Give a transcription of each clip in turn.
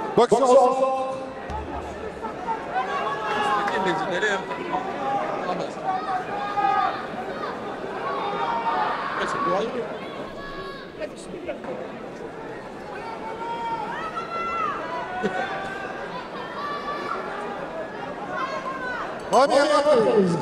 Boxeur au centre. Première reprise.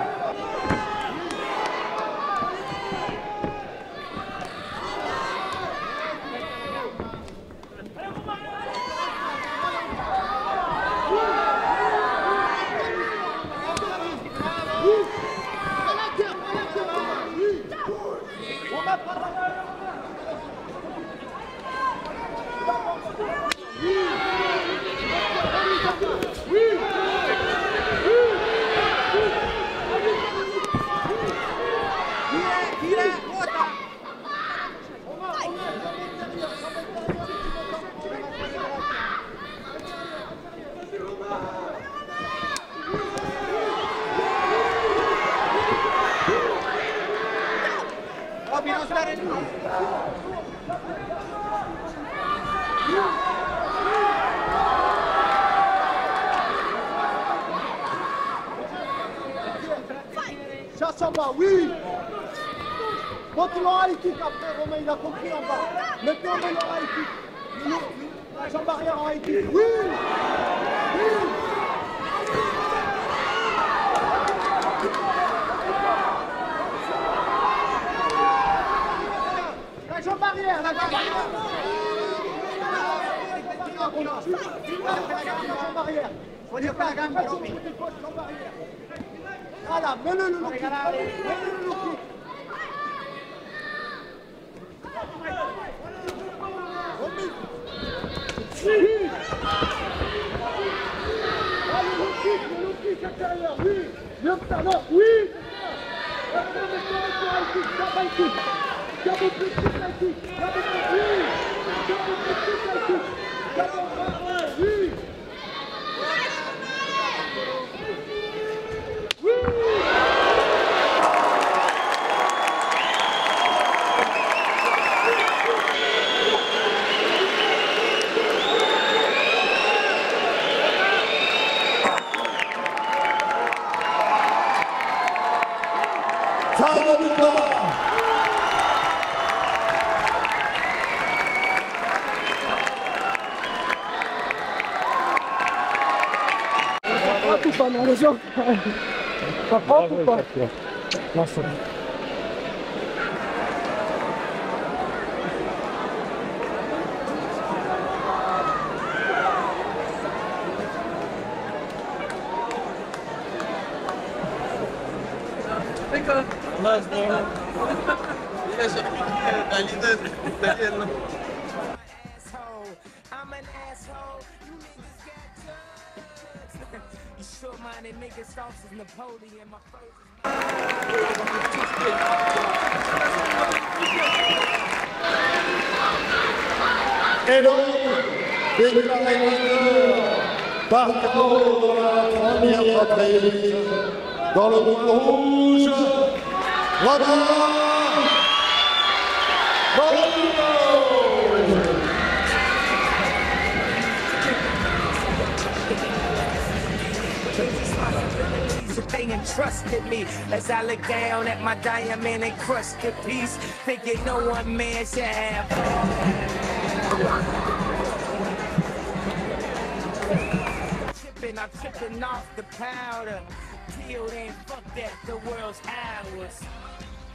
Chasse en bas, oui. Monte-le à l'équipe après, Romain, il a compris en bas. Mettez en bas à l'équipe. La jambe arrière en équipe. Oui. Oui. La jambe arrière, la jambe arrière. La jambe arrière. Faut dire pas la jambe arrière. Voilà, mets-le le look. Mets-le le look. Oui. Allez, le look kick intérieur, oui. Bien que ça, non, oui. Oui. Pas non, les gens. Ça prend ou pas? Non, c'est bon. Short-minded niggas, sauce is Napoleon, my first. Et donc, déclaré par KO dans la première reprise, dans le coin rouge, Robin Moreno. They entrusted me as I look down at my diamond encrusted piece, thinking no one man should have. I'm tripping off the powder. Till then, fuck that, the world's ours.